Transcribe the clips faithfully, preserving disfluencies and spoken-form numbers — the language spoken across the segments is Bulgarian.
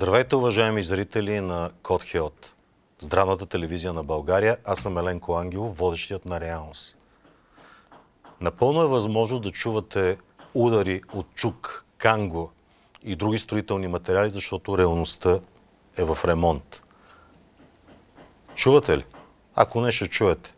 Здравейте, уважаеми зрители на Код Хелт, здравната телевизия на България. Аз съм Еленко Ангелов, водещият на Реалност. Напълно е възможно да чувате удари от чук, канго и други строителни материали, защото реалността е в ремонт. Чувате ли? Ако не, ще чуете.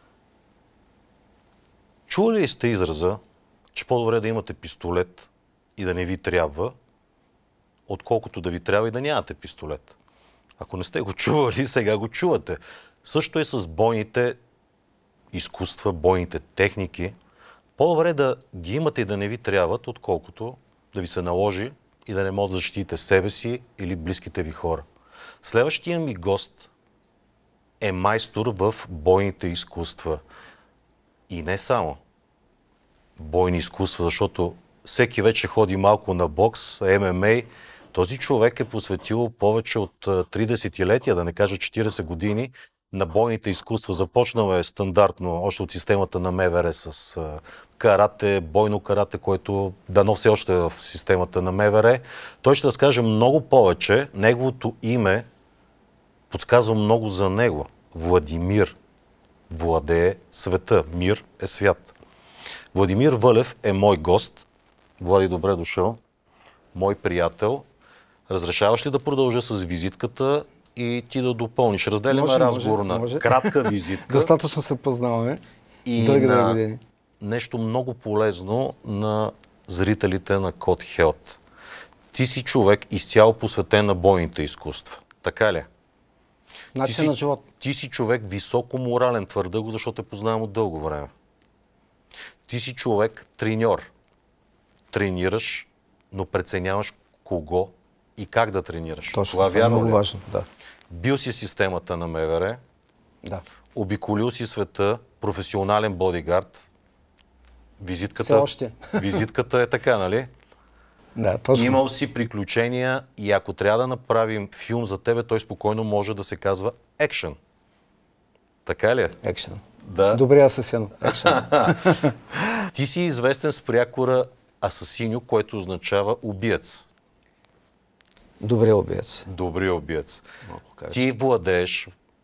Чували ли сте израза, че по-добре да имате пистолет и да не ви трябва, отколкото да ви трябва и да нямате пистолет? Ако не сте го чували, сега го чувате. Също е с бойните изкуства, бойните техники. По-добре да ги имате и да не ви трябват, отколкото да ви се наложи и да не може да защитите себе си или близките ви хора. Следващия ми гост е майстор в бойните изкуства. И не само бойни изкуства, защото всеки вече ходи малко на бокс, Ем Ем Ей. Този човек е посветил повече от три десетилетия, да не кажа четиридесет години, на бойните изкуства. Започнал е стандартно, още от системата на Ем Ве Ер с карате, бойно карате, което дано все още е в системата на Ем Ве Ер. Той ще разкаже много повече. Неговото име подсказва много за него. Владимир владее света. Мир е свят. Владимир Вълев е мой гост. Влади, добре дошъл. Мой приятел. Разрешаваш ли да продължа с визитката и ти да допълниш? Разделяме може, разговор може, на може. Кратка визитка. Достатъчно се познаваме. И Дълги на години. Нещо много полезно на зрителите на Код Хелт. Ти си човек изцяло посветен на бойните изкуства. Така ли? Начин си, на живот. Ти си човек високо морален, твърда го, защото те познавам от дълго време. Ти си човек треньор. Тренираш, но преценяваш кого и как да тренираш. Точно, това, това е много ли? важно. Да. Бил си системата на Ем Ве Ер. Да. Обиколил си света, професионален бодигард. Визитката, визитката е така, нали? Да, точно. Имал си приключения и ако трябва да направим филм за тебе, той спокойно може да се казва екшън. Така ли е? Екшън. Да. Добре, Асасино. Екшън. Ти си известен с прякора Асасиньо, което означава убиец. Добре убиец. Добре убиец. Ти владееш,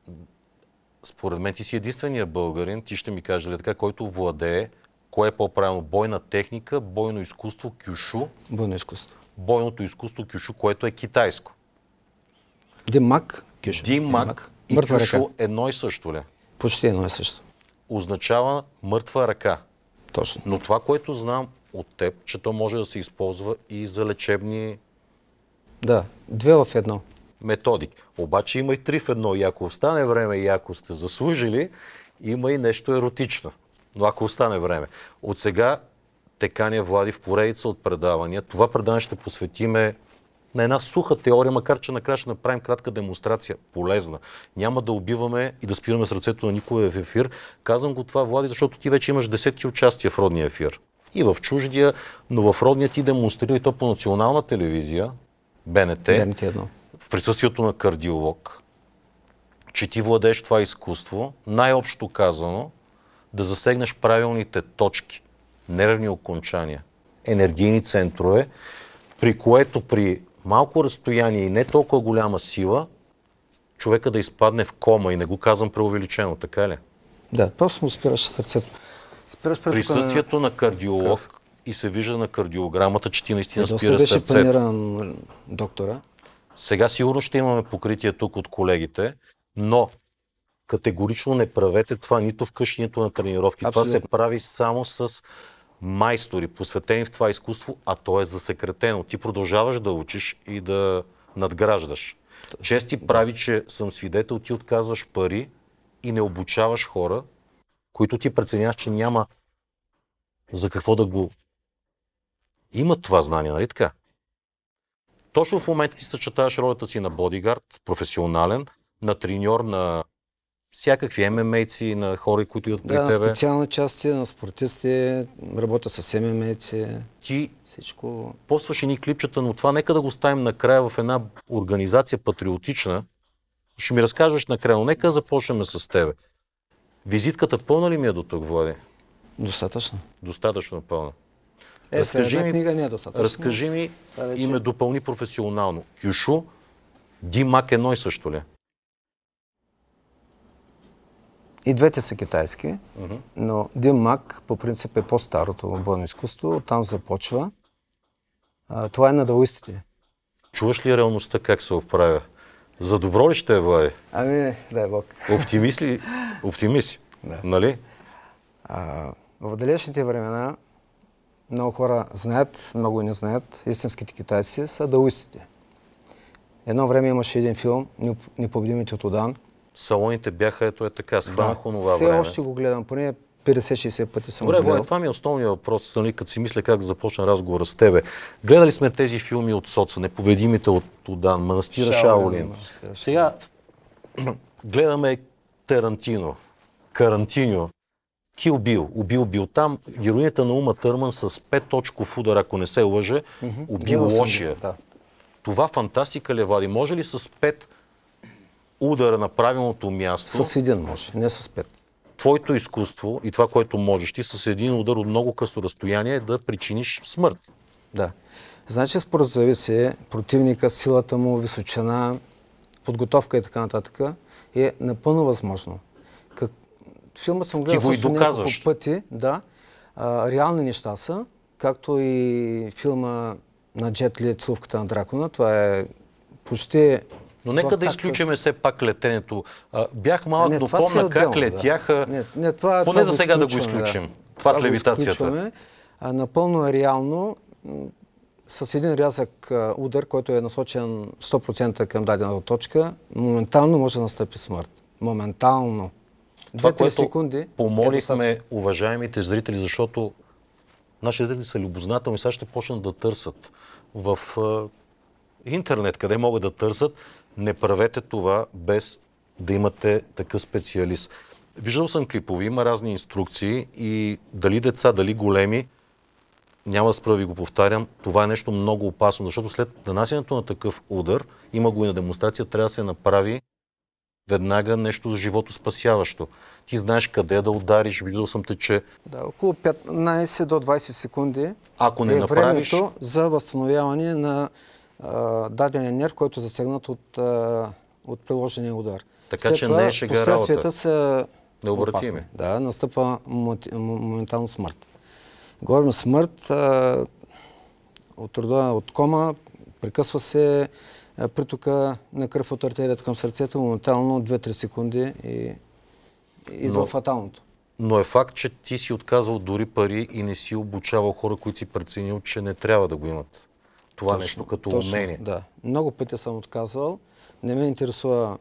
според мен ти си единствения българин, ти ще ми кажеш ли така, който владее, кое е по-правилно, бойна техника, бойно изкуство, кюшу. Бойно изкуство. Бойното изкуство кюшу, което е китайско. Димак, кюшу. Димак и мъртва кюшу ръка. едно и също ли? Почти едно и също. Означава мъртва ръка. Точно. Но това, което знам от теб, че то може да се използва и за лечебни... Да, две в едно. Методик. Обаче има и три в едно. И ако остане време и ако сте заслужили, има и нещо еротично. Но ако остане време. От сега те каня, Влади, в поредица от предавания. Това предаване ще посветиме на една суха теория, макар че накрая ще направим кратка демонстрация. Полезна. Няма да убиваме и да спираме сърцето на никой в ефир. Казвам го това, Влади, защото ти вече имаш десетки участия в родния ефир. И в чуждия, но в родния ти демонстрира и то по национална телевизия, Б Ен Те, Б Ен Те едно. В присъствието на кардиолог, че ти владееш това изкуство, най-общо казано, да засегнеш правилните точки, нервни окончания, енергийни центрове, при което при малко разстояние и не толкова голяма сила, човека да изпадне в кома, и не го казвам преувеличено, така ли? Да, просто му спираш сърцето. Спираш присъствието на кардиолог Къв? И се вижда на кардиограмата, че ти наистина да, спира беше сърцето. планиран доктора. Сега сигурно ще имаме покритие тук от колегите, но категорично не правете това нито вкъщи, нито на тренировки. Абсолютно. Това се прави само с майстори, посветени в това изкуство, а то е засекретено. Ти продължаваш да учиш и да надграждаш. Чест ти прави, че съм свидетел, ти отказваш пари и не обучаваш хора, които ти преценяваш, че няма за какво да го... Имат това знание, нали така? Точно в момента ти съчетаваш ролята си на бодигард, професионален, на треньор, на всякакви Ем Ем Ей-ци, на хора, които идват при да, тебе. Да, специални части, на спортисти, работя с Ем Ем Ей-ци. Ти всичко... постваш едни клипчета, но това нека да го ставим накрая в една организация патриотична. Ще ми разкажеш накрая, но нека започнем с тебе. Визитката пълна ли ми е до тук, Влади? Достатъчно. Достатъчно пълна. Е, разкажи ми, книга не е достатъчно. Разкажи ми и ме допълни професионално. Кюшу Димак едно и също ли? И двете са китайски, Uh-huh. но Димак по принцип е по-старото бойно изкуство, оттам започва. А, това е на даоистите. Чуваш ли реалността как се оправя? За добро ли ще е, Влади? Ами, дай Бог. Оптимист ли? Оптимист, Да. нали? А, в далечните времена много хора знаят, много не знаят, истинските китайци са даоистите. Едно време имаше един филм, Непобедимите от Удан. Салоните бяха, ето е така, схванах онова Все време. още го гледам, поне петдесет-шейсет пъти съм Добре, го гледал. Влади, това ми е основният въпрос, нали, като си мисля как да започна разговора с тебе. Гледали сме тези филми от Соца, Непобедимите от Удан, Манастира Шаолин. Сега гледаме Тарантино, Карантиньо, Кил Бил, убил Бил. Там героинята на Ума Търман с пет-точков удар, ако не се лъже, убил лошия. Да. Това фантастика ли, Влади? Може ли с пет удара на правилното място, С един може, не с пет. твоето изкуство и това, което можеш ти, с един удар от много късо разстояние да причиниш смърт? Да. Значи според зависи противника, силата му, височина, подготовка и така нататък е напълно възможно. Как... Филма съм гледал Ти го и също доказваш. няколко пъти. Да. А, реални неща са, както и филма на Джет Ли "Целувката на дракона". Това е почти... Но нека в да такт изключим с- все пак летенето. А, бях малък, Не, но това си е помня как отделно, да. летяха. Не, не, това, Поне това за го сега да го изключваме, изключим. да. Това с го левитацията. изключваме. А, напълно е реално, м, с един рязък а, удар, който е насочен сто процента към дадена точка, моментално може да настъпи смърт. Моментално. Това, две-три което секунди е помолихме уважаемите зрители, защото нашите зрители са любознателни, сега ще почнат да търсят в а, интернет, къде могат да търсят. Не правете това без да имате такъв специалист. Виждал съм клипови, има разни инструкции и дали деца, дали големи, няма да спра ви го повтарям, това е нещо много опасно, защото след нанасянето на такъв удар, има го и на демонстрация, трябва да се направи веднага нещо животоспасяващо. Ти знаеш къде да удариш, виждал съм те, че Да, около петнайсет до двайсет секунди ако не е направиш... времето за възстановяване на а, дадения нерв, който е засегнат от, а, от приложения удар. Така След че това не е шега последствията работа. са Необратими. опасни. Да, настъпва моменти- моментално смърт. Говорим смърт а, от рода от кома, прекъсва се а, притока на кръв от артерията към сърцето, моментално две-три секунди и идва Но- фаталното. Но е факт, че ти си отказвал дори пари и не си обучавал хора, които си преценил, че не трябва да го имат. Това Точно, нещо като точно, умение. Да. Много пъти съм отказвал. Не ме интересува,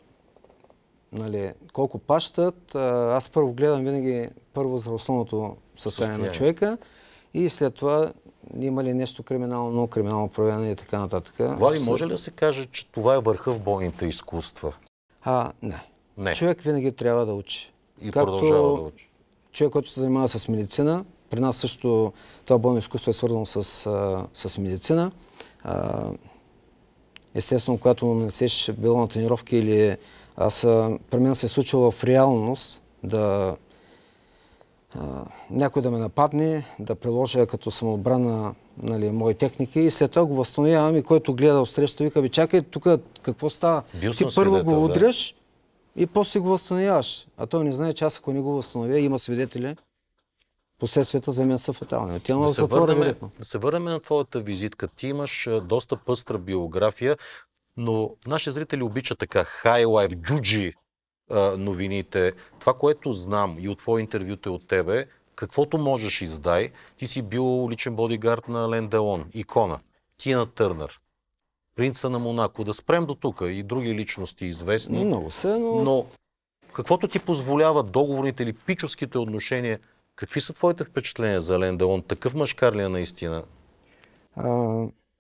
нали, колко пащат. А, Аз първо гледам винаги първо за основното състояние на Състояние. човека и след това има ли нещо криминално, криминално проявено и така нататък. Влади, може ли да се каже, че това е върха в бойните изкуства? А, не. Не. Човек винаги трябва да учи. И продължава да учи. Човек, който се занимава с медицина, при нас също това бойно изкуство е свързано с, а, с медицина. А, естествено, когато нанесеш било на тренировки или аз а, при мен се е случило в реалност да а, някой да ме нападне, да приложа като самоотбрана, нали, мои техники и след това го възстановявам и който гледа отсреща вика, бе, чакай, тук какво става? Бил Ти съм първо свидетел, го да. удряш и после го възстановяваш. А той не знае, че аз ако не го възстановя, има свидетели, последствията за мен са фатални. Отивам в Да се, затвора върнем, директно. да се върнем на твоята визитка. Ти имаш а, доста пъстра биография, но нашите зрители обичат така high life, джуджи а, новините. Това, което знам и от твои интервюта и от тебе, каквото можеш издай, ти си бил личен бодигард на Ален Делон, икона, Тина Търнър, принца на Монако. Да спрем до тук и други личности известни. Много са, но... Но каквото ти позволява договорните или пичовските отношения, какви са твоите впечатления за Ален Делон? Такъв мъжкар ли е наистина? А,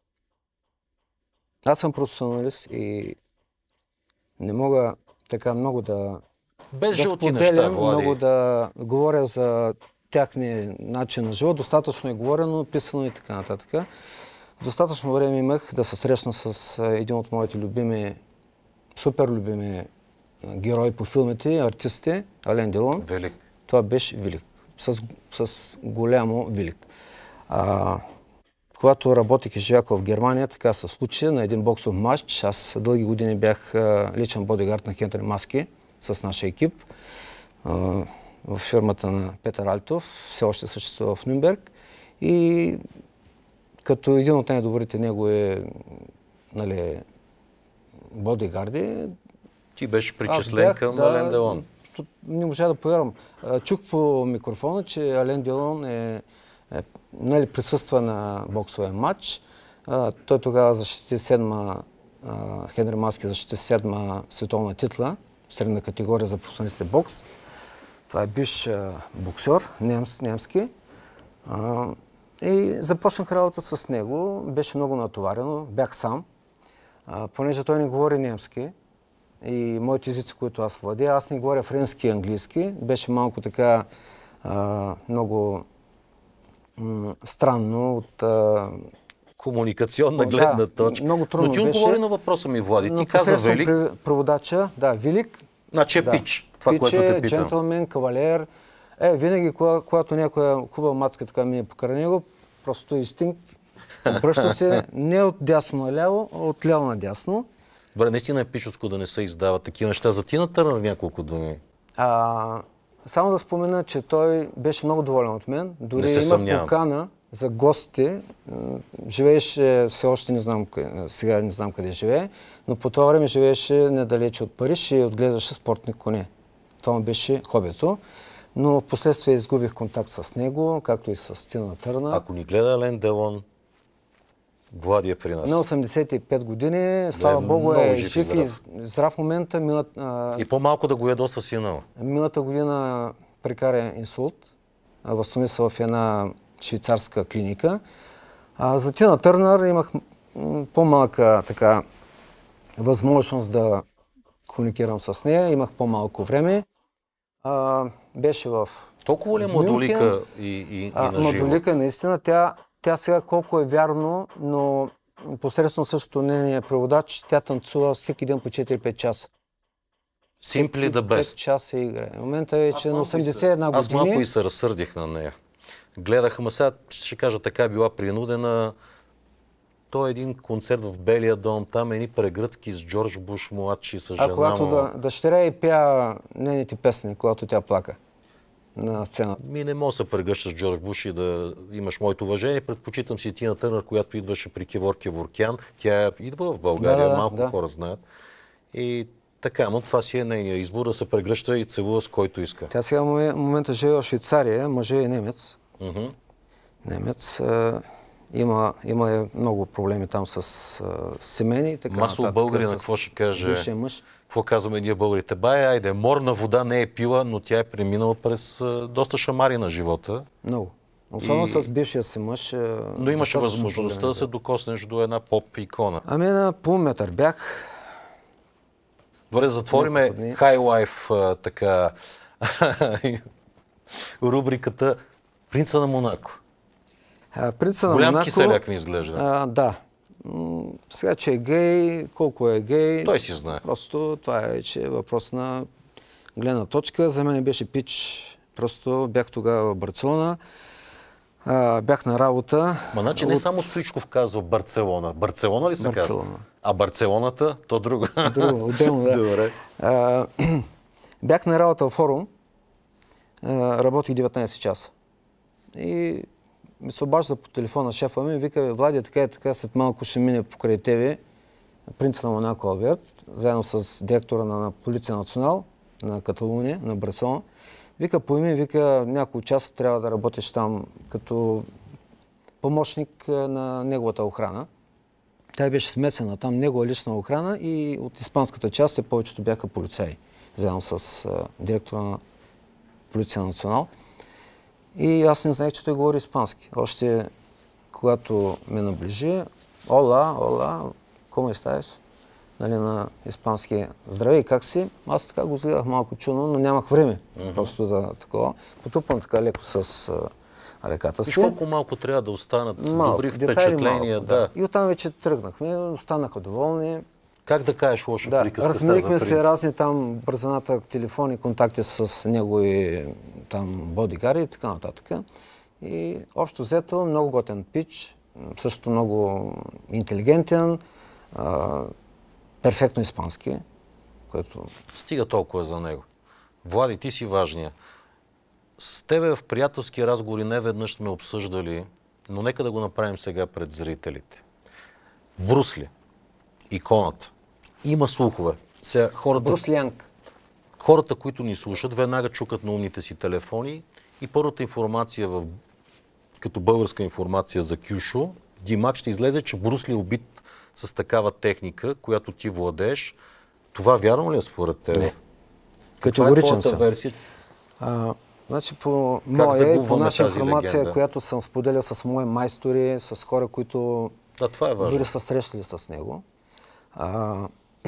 аз съм професионалист и не мога така много да, Без да жълти неща, споделям, Влади. много да говоря за тяхния начин на живот. Достатъчно е говорено, писано и така нататък. Достатъчно време имах да се срещна с а, един от моите любими, супер любими а, герои по филмите, артисти, Ален Делон. Велик. Това беше велик. С, с голямо велик. А, когато работех и живях в Германия, така се случи на един боксов матч. Аз дълги години бях личен бодигард на Хенри Маски с нашия екип в фирмата на Петър Альтов, все още съществува в Нюрнберг. И като един от най-добрите негови, нали, бодигарди. Ти беше причислен към да, Ален Делон. Не можа да повярвам. Чух по микрофона, че Ален Делон е, е нали, присъства на боксовия матч. А, той тогава защити седма, а, Хенри Маски защити седма световна титла, средна категория за професионалистен бокс. Това е бивш боксер, немс, немски. А, и започнах работа с него. Беше много натоварено. Бях сам. А, понеже той не говори немски и моите езици, които аз владея, аз не говоря френски и английски. Беше малко така а, много м, странно от... А, комуникационна гледна да, точка. Много трудно Но ти беше. отговори на въпроса ми, Влади. Ти каза велик. Преводача, да, велик. Значи е да. Пич. Това, Пич което те е питам. джентълмен, кавалер. Е, винаги, кога, когато някоя хубава мацка така мине покрай него, просто инстинкт. Обръща се не от дясно наляво, а от ляво надясно. Добре, наистина е пишовско да не се издават такива неща. За ти на Търнър няколко думи. А, само да спомена, че той беше много доволен от мен. Дори имах покана за гости. Живееше, все още не знам, сега не знам къде живее, но по това време живееше недалече от Париж и отглеждаше спортни коне. Това му беше хобито. Но в последствие изгубих контакт с него, както и с Тина Търнър. Ако ни гледа Ален Делон, Влади е при нас. На осемдесет и пет години, слава да, Богу, е жив, жив и здрав в момента. Милът, а... И по-малко да го ядосва сина. Миналата година прекаря инсулт, възстанови се в една швейцарска клиника. А за Тина Търнър имах по-малка така възможност да комуникирам с нея. Имах по-малко време. А, беше в толкова ли е младолика и, и, и а, на живо? Младолика, наистина. Тя, тя сега колко е вярно, но посредством същото нейния преводач, тя танцува всеки ден по четири-пет часа. Simply the best. пет часа игра. В момента е, че на осемдесет и една години... Аз малко и се разсърдих на нея. Гледах, ама сега ще кажа, така е била принудена. Той е един концерт в Белия дом, там е едни прегръдки с Джордж Буш младши, с жена. А когато да, дъщеря и пя нейните песни, когато тя плака на сцената. Ми не мога да се прегръща с Джордж Буш и да имаш моето уважение. Предпочитам си Тина Търнър, която идваше при Кевор Кеворкян. Тя идва в България, да, малко да. Хора знаят. И така, но това си е нейният избор да се прегръща и целува с който иска. Тя сега в момента живее в Швейцария, мъжът е немец. Uh-huh. Немец. А, има, има много проблеми там с а, семейни и така. Масово българина, какво ще каже? Бившия мъж. Какво казваме ние българите? Бая, айде, морна вода не е пила, но тя е преминала през а, доста шамари на живота. Много. Особено и... с бившия си мъж. Но имаше възможността да се докоснеш до една поп-икона. Ами на полуметър бях. Добре, да затвориме High Life, така, рубриката Принца на Монако. А, принца на Голям Монако... киселяк ми изглежда. А, да. М- сега, че е гей, колко е гей... Той си знае. Просто това е вече въпрос на гледна точка. За мен беше пич. Просто бях тогава в Барселона. А, бях на работа. Ма, значи не от... само Стоичков казва Барселона. Барселона ли се Барселона. казва? А Барселоната, то друго. Друго, отделно, да. Добре. А, бях на работа в форум. А, работих деветнайсет часа. И ми се обажда по телефона шефа ми и вика: Влади, така и така, след малко ще мине покрай тебе принца на Монако Алберт, заедно с директора на Полиция Национал на Каталуния, на Барселона. Вика, по име, вика, няколко часа трябва да работиш там като помощник на неговата охрана. Тя беше смесена там, негова лична охрана и от испанската част, повечето бяха полицаи, заедно с а, директора на Полиция Национал. И аз не знаех, че той говори испански. Още когато ме наближи, ола, ола, комо estás? Нали, на испански. Здравей, как си? Аз така го гледах малко чудно, но нямах време. Mm-hmm. Просто да такова. Потупвам така леко с а, ръката си. И колко малко трябва да останат малко, добри впечатления. Малко, да. да. И оттам вече тръгнахме, останаха доволни. Как да кажеш лошо да, приказка? Разменихме се разни там бързината, телефони, контакти с негови там бодигари и така нататък. И общо взето много готен пич, също много интелигентен, а, перфектно испански, което... Стига толкова за него. Влади, ти си важния. С тебе в приятелски разговори не веднъж сме обсъждали, но нека да го направим сега пред зрителите. Брус Ли, иконата. Има слухове. Сега, хората, Брус Лянг. хората, които ни слушат, веднага чукат на умните си телефони и първата информация, в, като българска информация за Кюшо, Димак ще излезе, че Брус Ли е убит с такава техника, която ти владееш. Това вярно ли е според теб? Не. Категоричен съм. Версия? А, значи по моя и по наша информация, легенда? Която съм споделял с мои майстори, с хора, които да, това е важно. Дори са срещали с него. А,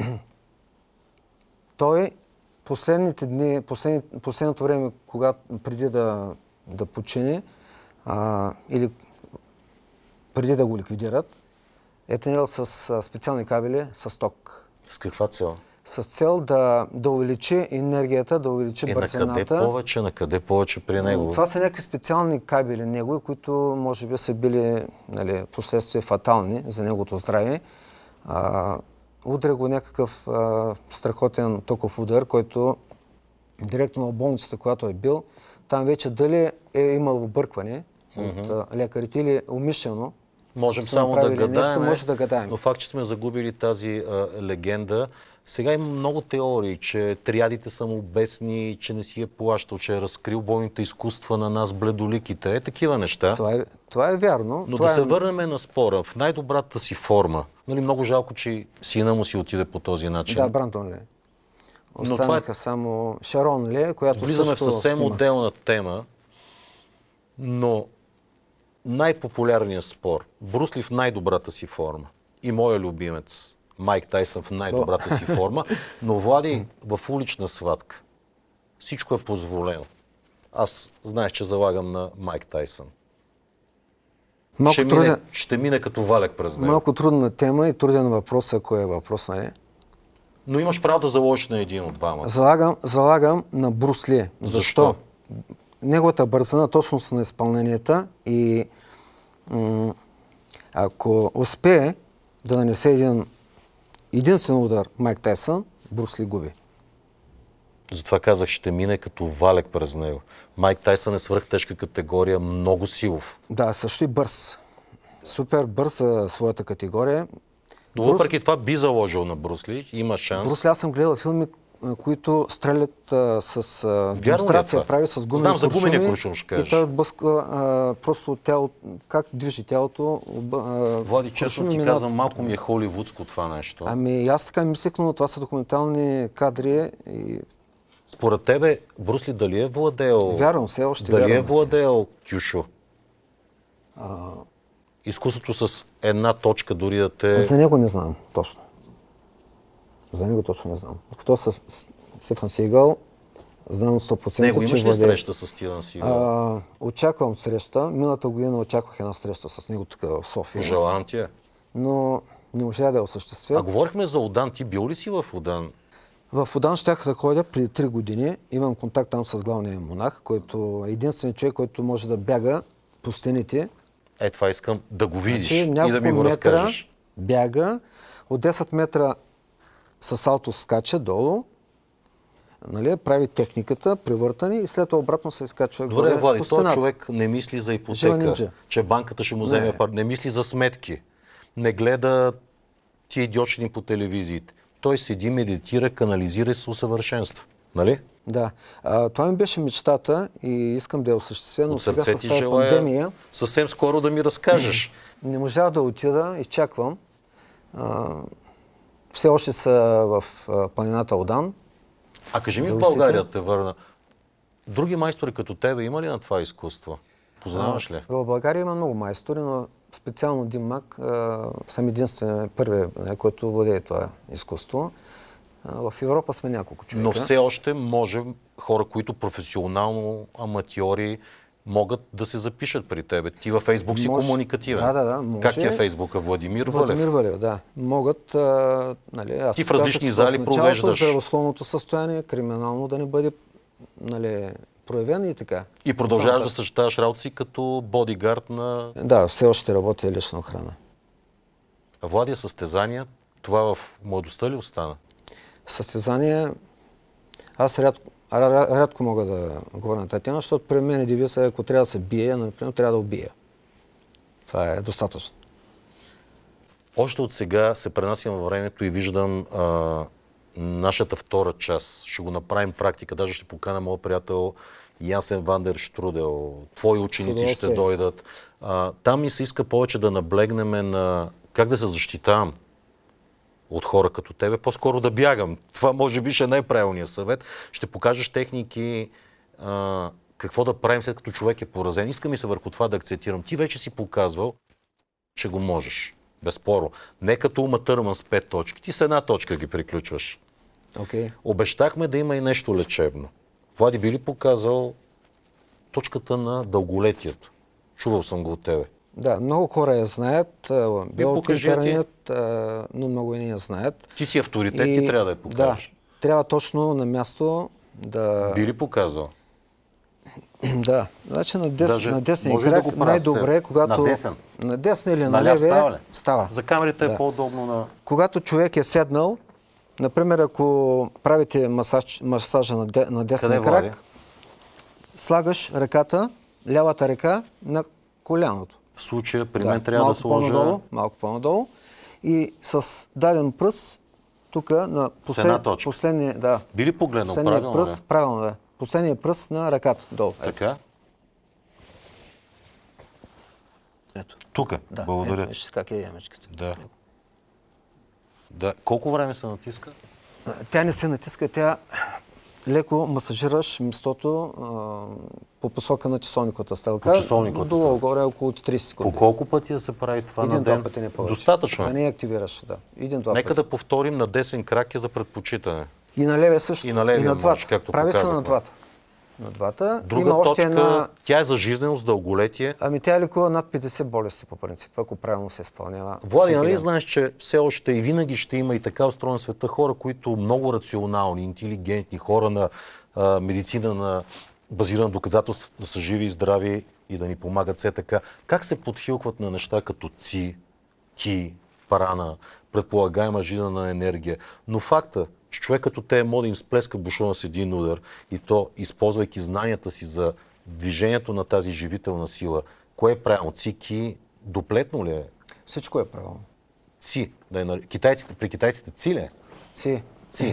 той последните дни, послед, последното време, когато преди да, да почине, а, или преди да го ликвидират, е тренирал с а, специални кабели с ток. С каква цел? С цел да, да увеличи енергията, да увеличи е, бързината. На къде повече, на къде повече при него? Това са някакви специални кабели негови, които може би са били, нали, последствия фатални за неговото здраве. А, удря го някакъв а, страхотен токов удар, който директно в болницата, която е бил, там вече дали е имал объркване mm-hmm. от а, лекарите или умишлено. Можем само да гадаем, може да гадаем, но факт, че сме загубили тази а, легенда. Сега има много теории, че триадите са му бесни, че не си е плащал, че е разкрил бойните изкуства на нас, бледоликите. Е, такива неща. Това е, това е вярно. Но това да е... се върнем на спора. В най-добрата си форма. Нали, много жалко, че сина му си отиде по този начин. Да, Брандон Ли. Останаха това е... само Шарон Ли, която влизаме също в съвсем снима. отделна тема, но най-популярният спор. Брус Ли в най-добрата си форма. И моя любимец Майк Тайсън в най-добрата си форма, но Влади в улична сватка. Всичко е позволено. Аз знаеш, че залагам на Майк Тайсън. Ще мине, труден... ще мине като валяк през него. Малко трудна тема и труден въпрос, ако е въпрос, нали? Но имаш право да заложиш на един от двамата. Залагам, залагам на Брус Ли. Защо? Защо? Неговата бързина, точност на изпълненията и м- ако успее да нанесе един единствен удар Майк Тайсън, Брус Ли губи. Затова казах, ще мине като валяк през него. Майк Тайсън е свръхтежка категория, много силов. Да, също и бърз. Супер бърз за своята категория. Но въпреки Брус... това би заложил на Брус Ли, има шанс. Брус Ли, аз съм гледал филми, които стрелят а, с а, демонстрация, прави с гумени Знам за куршуми. гумения куршум, ще кажеш. И той отблъсква а, просто тяло, как движи тялото. А, Влади, честно ти казвам, малко ми е холивудско това нещо. Ами аз така мислех, но това са документални кадри. И... Според тебе, Брус Ли дали е владеел... Вярвам, все още Дали вярвам, е владеел Кюшо? А... Изкуството с една точка дори да те... За него не знам точно. За него точно не знам. Като с Стефан Сигал, знам сто процента, с него имаш че ли владее... среща с Стефан Сигал? А, очаквам среща. Миналата година очаквах една среща с него тук в София. Желавам ти я. Но не можа да я осъществя. А говорихме за Одан. Ти бил ли си в Одан? В Одан щях да ходя преди три години. Имам контакт там с главния монах, който е единственият човек, който може да бяга по стените. Е, това искам да го видиш значи, и да ми го разкажеш. Бяга, от десет метра с алто скача долу, нали, прави техниката, превъртане и след това обратно се изкачва горе. Добре, Влади, този човек не мисли за ипотека, че банката ще му вземе пар, не мисли за сметки, не гледа ти идиотчини по телевизиите. Той седи, медитира, канализира и се усъвършенства. Нали? Да. А, това ми беше мечтата и искам да я осъществя, но от сега с тази желая пандемия... съвсем скоро да ми разкажеш. Не можах да отида, изчаквам. А, все още са в а, планината Одан. А кажи ми в България те върна. Други майстори като тебе има ли на това изкуство? Познаваш ли? В България има много майстори, но специално Димак а, съм единствен, първият, който владее това изкуство. А, в Европа сме няколко човека. Но все още може хора, които професионално аматьори могат да се запишат при тебе. Ти във Фейсбук си може... комуникативен. Да, да, да. Може... Как ти е Фейсбука? Владимир Валев? Владимир Валев, да. Могат, а, нали, аз ти в различни зали провеждаш. Здравословното състояние, криминално да не бъде, нали, проявен и така. И продължаваш да съчетаваш работа си като бодигард на... Да, все още работя лична охрана. А Влади, състезания, това в младостта ли остана? Състезания, аз рядко, рядко мога да говоря на тази тема, защото при мен е девиза, ако трябва да се бие, например, трябва да убия. Това е достатъчно. Още от сега се пренасям във времето и виждам а, нашата втора част. Ще го направим практика. Даже ще покана моят приятел Ясен Вандер Штрудел. Твои ученици ще дойдат. А, там ми се иска повече да наблегнем на как да се защитавам от хора като тебе. По-скоро да бягам. Това може би ще е най-правилният съвет. Ще покажеш техники, а, какво да правим след като човек е поразен. Искам и се върху това да акцентирам. Ти вече си показвал, че го можеш. Безспорно. Не като Ума Търман с пет точки. Ти с една точка ги приключваш. Okay. Обещахме да има и нещо лечебно. Влади, би ли показал точката на дълголетието? Чувал съм го от тебе. Да, много хора я знаят. Бил от интернет, ти... но много и не я знаят. Ти си авторитет и трябва да я покажеш. Да, трябва точно на място да... Би ли показал? Да, значи на, дес, Даже на десен крак да най-добре е, когато... На десен? На десен или на, на леве става ли? Става. За камерите да. Е по-удобно на... Когато човек е седнал, например, ако правите масаж, масажа на, де, на десен Къде крак, Влади? Слагаш ръката, лявата ръка на коляното. В случая при да, мен трябва да сложа... По-надолу, малко по-надолу. И с даден пръст, тук на послед... последния... Да, би ли погледнал правилно? Пръст, правилно, да. Последния пръст на ръката долу. Така? Ето. Тук. Да, благодаря. Ето, виж как е ямичката. Да. Да. Колко време се натиска? Тя не се натиска, тя леко масажираш местото а, по посока на часовниковата стрелка. По часовниковата стрелка. Долу горе около трийсет секунди. По колко пъти да се прави това Един, на ден? Един-два пъти, не повече. Достатъчно. Да не активираш, да. Един-два Нека пъти. да повторим, на десен крак е за предпочитане. И на леве също. И на левия и на двата. можеш, както прави се показахме. на двата. На двата. Друга Има точка, още една... тя е за жизненост, дълголетие. Ами тя лекува над петдесет болести по принцип, ако правилно се изпълнява. Влади, нали знаеш, че все още и винаги ще има и така устроен света хора, които много рационални, интелигентни, хора на а, медицина, на базирана доказателства да са живи и здрави и да ни помагат все така. Как се подхилкват на неща като ци, ки, прана, предполагаема жизнена енергия. Но факта, че човек като те може да им сплеска бушона с един удар и то, използвайки знанията си за движението на тази живителна сила, кое е правилно? Ци, ки, доплетно ли е? Всичко е правилно. Ци. Да е, китайците, при китайците ци ли е? Ци. Ци.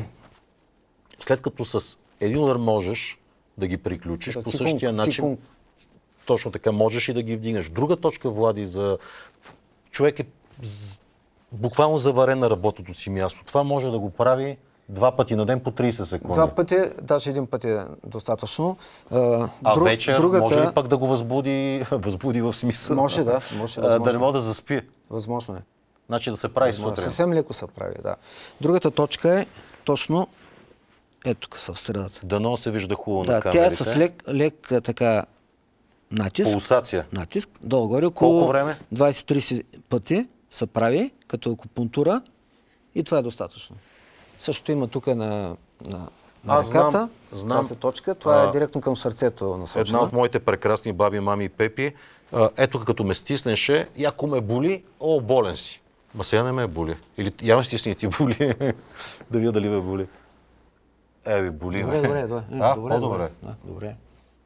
След като с един удар можеш да ги приключиш, да, по цикун, същия начин цикун. точно така можеш и да ги вдигнеш. Друга точка, Влади, за човек е буквално заварен на работното си място. Това може да го прави два пъти на ден по трийсет секунди. Два пъти, даже един път е достатъчно. А, Друг, вечер другата... може ли пък да го възбуди, възбуди в смисъл? Може, да. Може, да не мога да заспи. Възможно е. Значи да се прави Възможно. сутрин. Съвсем леко се прави, да. Другата точка е точно ето тук в средата. Дано се вижда хубаво да, на камерите. Тя е с лек, лек така натиск. Пулсация. Натиск. Долу-горе около колко време? двайсет-трийсет пъти се прави като акупунктура и това е достатъчно. Същото има тук на, на, на Аз ръката. Знам, знам. Тази точка. Това а, е директно към сърцето насочена. Една от моите прекрасни баби, мами и пепи, а, ето като ме стиснеше, и ако ме боли, о, болен си. Ма сега не ме боли. Или я ме стисни и ти боли. Да видя дали ме боли. Е, ви боли. Добре, добре, добре. А, добре, по-добре. Да, добре.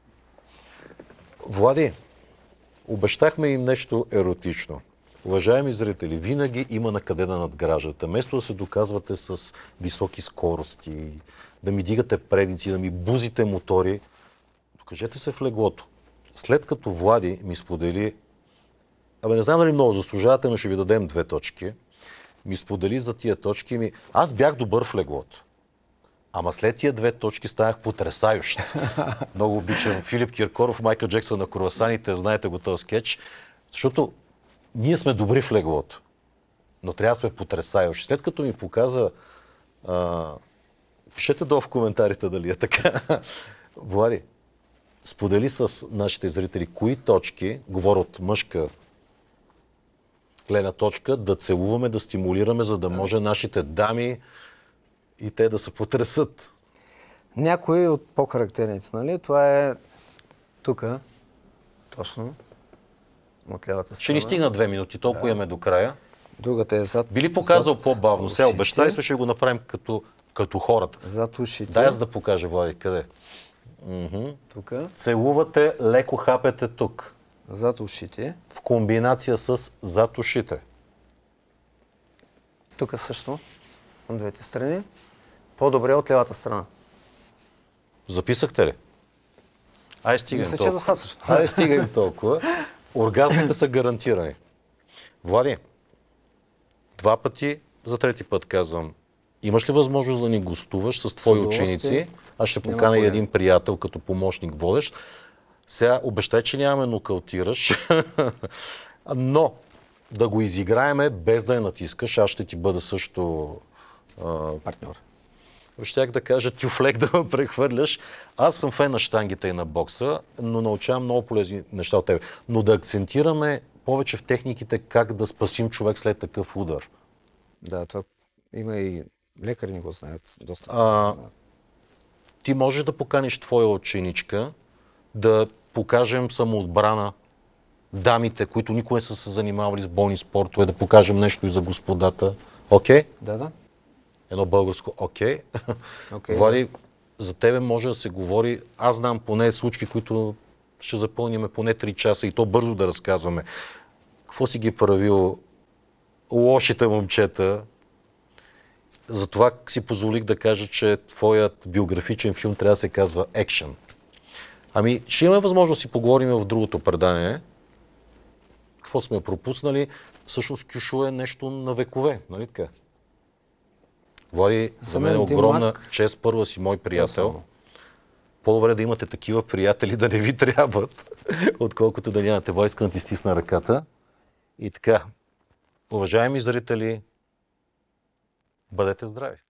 Влади, обещахме им нещо еротично. Уважаеми зрители, винаги има на къде да надграждате. Вместо да се доказвате с високи скорости, да ми дигате предици, да ми бузите мотори, докажете се в леглото. След като Влади ми сподели, абе не знам дали много заслужавате, но ще ви дадем две точки, ми сподели за тия точки ми, аз бях добър в леглото. Ама след тия две точки станах потресающ. Много обичам Филип Киркоров, Майкъл Джексън на круасаните, знаете го този скетч, защото ние сме добри в леглото, но трябва да сме потресающи. След като ми показа, а, пишете долу в коментарите дали е така. Влади, сподели с нашите зрители кои точки, говоря от мъжка гледна точка, да целуваме, да стимулираме, за да може нашите дами и те да се потресат. Някои от по-характерните, нали? Това е тук, точно, от лявата страна. Ще ни стигна две минути, толкова да. Имаме до края. Другата е зад. Би ли показал зад по-бавно? Сега обещали сме, ще го направим като, като хората. Зад ушите. Дай аз да покажа, Влади, къде? Уху. Тук. Целувате, леко хапете тук. Зад ушите. В комбинация с зад ушите. Тук също, от двете страни. По-добре от левата страна. Записахте ли? Ай, стигаем Мисля, толкова. че е достатъчно. Ай, стигаем толкова. Оргазмите са гарантирани. Влади, два пъти, за трети път казвам, имаш ли възможност да ни гостуваш с твои ученици? Аз ще поканя и един приятел като помощник водещ. Сега обещай, че нямаме нокаутираш, но да го изиграеме без да я натискаш. Аз ще ти бъда също а, партньор. Щях да кажа тюфлек да ме прехвърляш. Аз съм фен на щангите и на бокса, но научавам много полезни неща от тебе. Но да акцентираме повече в техниките как да спасим човек след такъв удар. Да, това има и лекари не го знаят доста. А, ти можеш да поканиш твоя ученичка да покажем самоотбрана, дамите, които никога не са се занимавали с бойни спортове, да покажем нещо и за господата. Окей? Okay? Да, да. Едно българско окей. Okay. Okay, Влади, да. За тебе може да се говори. Аз знам поне случки, които ще запълним поне три часа и то бързо да разказваме. Какво си ги правил лошите момчета? Затова си позволих да кажа, че твоят биографичен филм трябва да се казва Екшън. Ами, ще имаме възможност да си поговорим в другото предание. Какво сме пропуснали? Всъщност Кюшо е нещо на векове, нали така? Влади, за мен е огромна Димак... чест, първа си мой приятел. По-добре да имате такива приятели, да не ви трябват, отколкото да нямате. Влади, искам да ти стисна ръката. И така, уважаеми зрители, бъдете здрави!